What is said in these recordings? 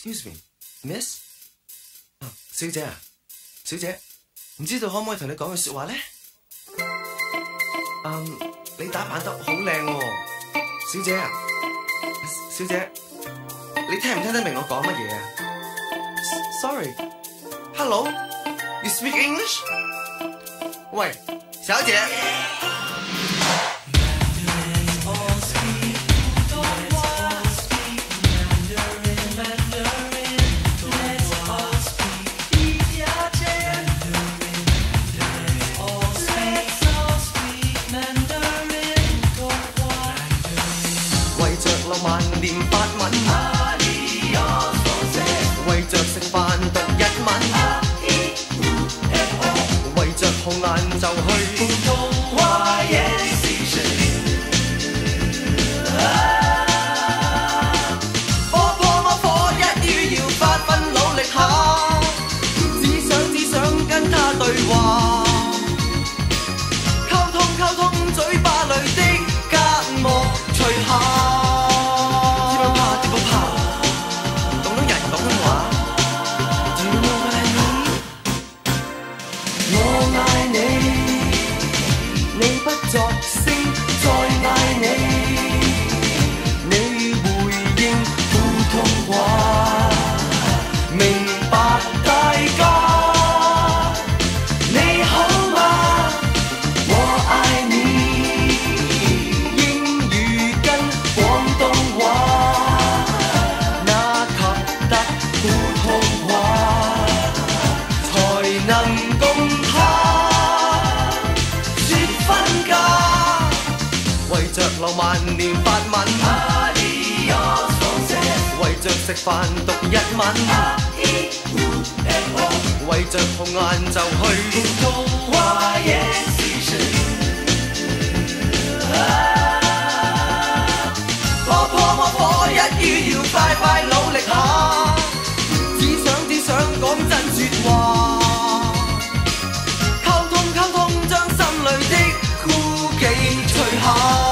Excuse me, Miss。小姐啊，小姐，唔知道可唔可以同你講句說話咧？你打扮得好靚喎，小姐啊，小姐，你聽唔聽得明我講乜嘢啊 ？Sorry，Hello， you speak English？ 喂，小姐。萬念法文，為着食飯讀日文，為着紅顏就去普通話夜市食。波波摸火一於要發奮努力下，只想跟他對話，溝通嘴巴裏的隔膜除下。作聲再嗌你，你回應普通話，明白大家。你好嗎？我愛你。英語跟廣東話，哪及得普通話，才能共他。為着浪漫念法文，為着食飯讀日文，為着紅顏就去普通話夜市食。波波摸火一於要快努力下，只想講真説話，溝通將心裏的孤寂除下。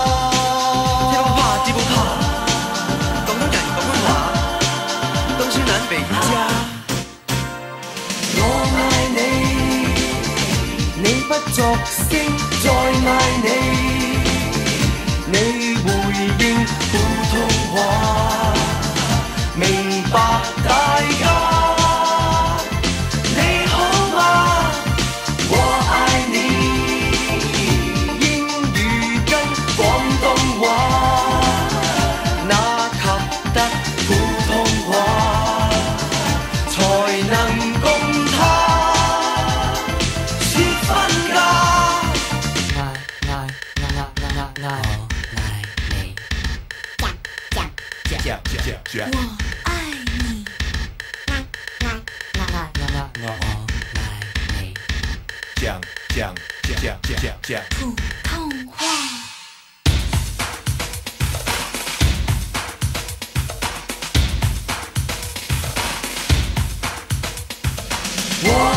不作聲再嗌你，你回應普通話，明白大家。你好嗎？我愛你。英語跟廣東話，哪及得普通話，才能共他。我愛你，我愛你，講普通話。我